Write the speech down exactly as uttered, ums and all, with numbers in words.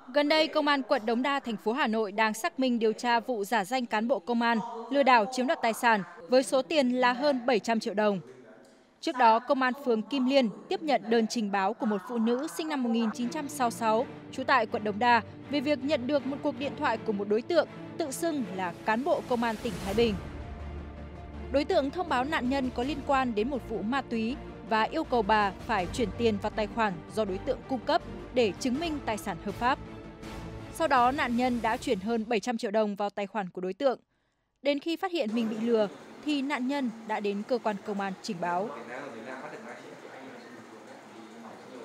Gần đây, Công an quận Đống Đa, thành phố Hà Nội đang xác minh điều tra vụ giả danh cán bộ công an lừa đảo chiếm đoạt tài sản với số tiền là hơn bảy trăm triệu đồng. Trước đó, Công an phường Kim Liên tiếp nhận đơn trình báo của một phụ nữ sinh năm một nghìn chín trăm sáu mươi sáu, trú tại quận Đống Đa về việc nhận được một cuộc điện thoại của một đối tượng tự xưng là cán bộ Công an tỉnh Thái Bình. Đối tượng thông báo nạn nhân có liên quan đến một vụ ma túy và yêu cầu bà phải chuyển tiền vào tài khoản do đối tượng cung cấp để chứng minh tài sản hợp pháp. Sau đó, nạn nhân đã chuyển hơn bảy trăm triệu đồng vào tài khoản của đối tượng. Đến khi phát hiện mình bị lừa, thì nạn nhân đã đến cơ quan công an trình báo.